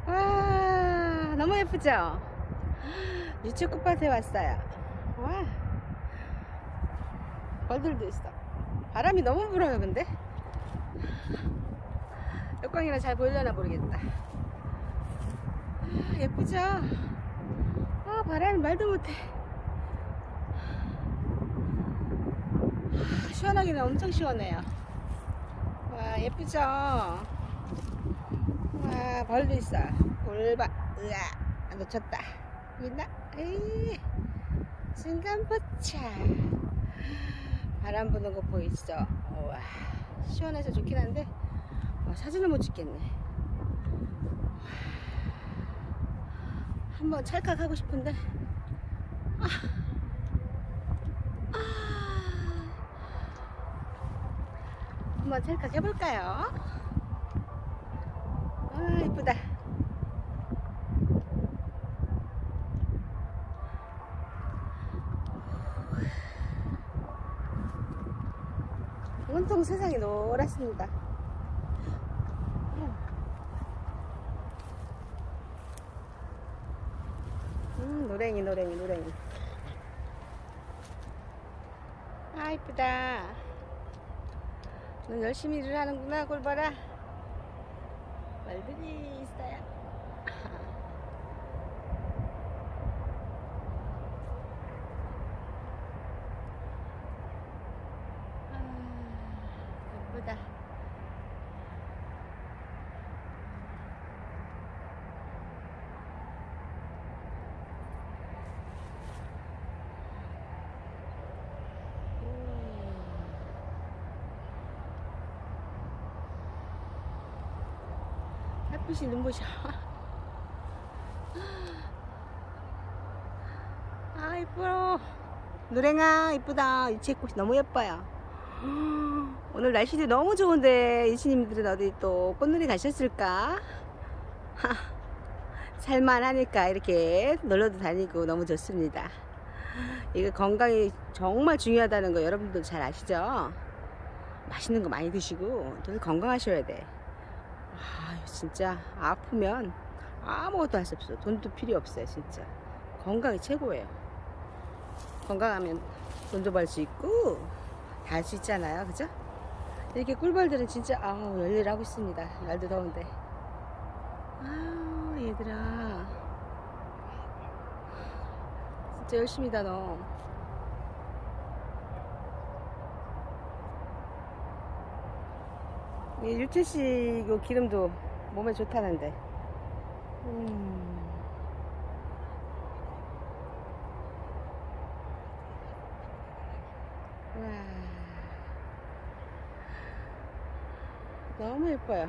와, 너무 예쁘죠? 유채꽃밭에 왔어요. 와, 벌들도 있어. 바람이 너무 불어요. 근데 역광이라 잘 보이려나 모르겠다. 예쁘죠? 바람이 말도 못해. 시원하기는 엄청 시원해요. 와, 예쁘죠? 와, 벌도 있어. 골바. 으아, 놓쳤다. 있나? 에이, 순간포차. 바람 부는 거 보이시죠? 와, 시원해서 좋긴 한데 사진을 못 찍겠네. 한번 찰칵하고 싶은데 한번 찰칵 해볼까요? 이쁘다. 온통 세상이 노랗습니다. 노랭이. 이쁘다. 넌 열심히 일을 하는구나. 꼴 봐라. 말들이 있어요. 예쁘다. 햇빛이 눈부셔. 이뻐. 노랭아 이쁘다. 유채꽃이 너무 예뻐요. 오늘 날씨도 너무 좋은데 이시님들은 어디 또 꽃놀이 가셨을까? 살만하니까 이렇게 놀러도 다니고 너무 좋습니다. 이거 건강이 정말 중요하다는 거 여러분들 잘 아시죠? 맛있는 거 많이 드시고 늘 건강하셔야 돼. 진짜 아프면 아무것도 할 수 없어. 돈도 필요 없어요. 진짜 건강이 최고예요. 건강하면 돈도 벌 수 있고 다 할 수 있잖아요. 그죠? 이렇게 꿀벌들은 진짜 열일하고 있습니다. 날도 더운데. 얘들아 진짜 열심히다 너. 이 유채씨 이거 기름도 몸에 좋다는데. 와, 너무 예뻐요.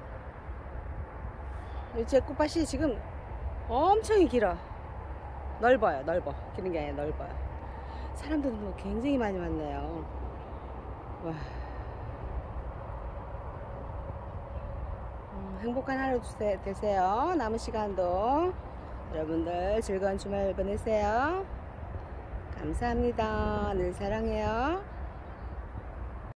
유채 꽃밭이 지금 엄청 길어. 넓어요. 기는 게 아니라 넓어요. 사람들도 굉장히 많이 왔네요. 와, 행복한 하루 되세요. 남은 시간도 여러분들 즐거운 주말 보내세요. 감사합니다. 늘 사랑해요.